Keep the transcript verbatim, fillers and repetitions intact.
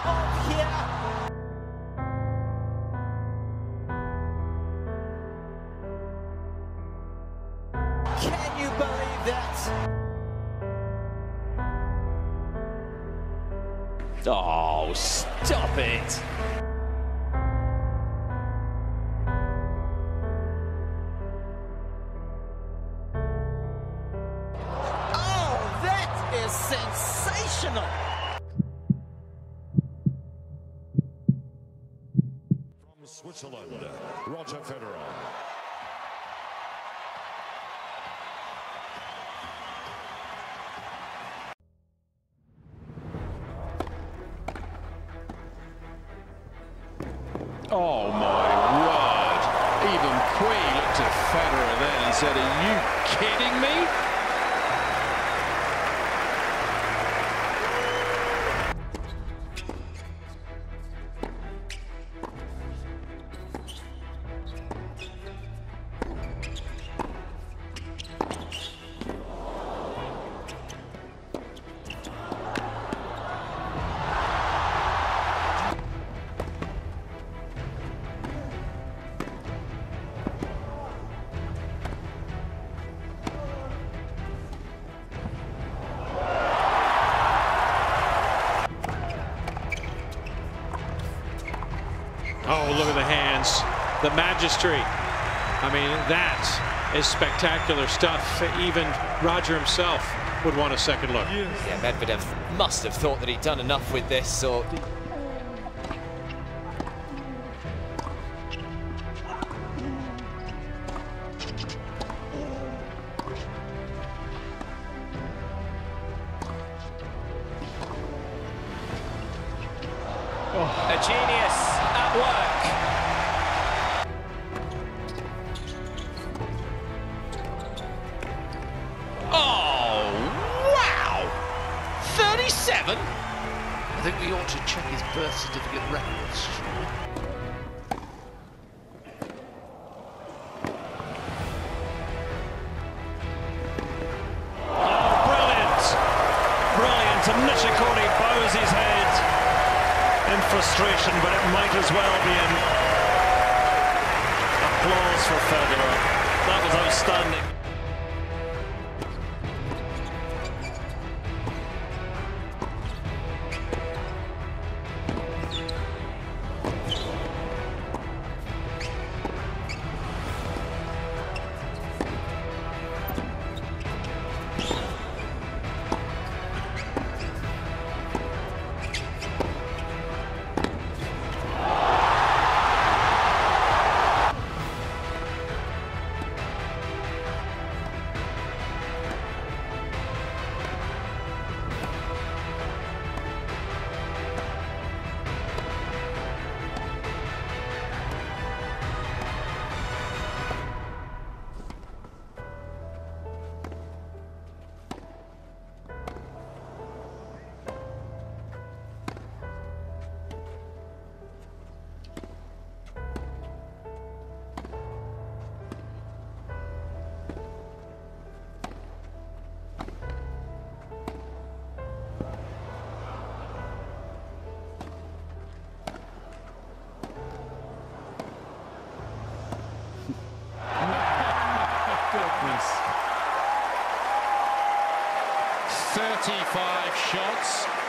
of here. Can you believe that? Oh, stop it. Oh, that is sensational. From Switzerland, Roger Federer. Oh my word. Even Quee looked at Federer then and said, are you kidding me? Oh, look at the hands, the magistry. I mean, that is spectacular stuff. Even Roger himself would want a second look. Yeah, Medvedev must have thought that he'd done enough with this, or... Oh. A genius at work. Oh, wow! thirty-seven? I think we ought to check his birth certificate records, shouldn't we? Oh, brilliant! Brilliant, and Nishikori bows his head in frustration, but it might as well be an applause for Federer. That was outstanding. thirty-five shots.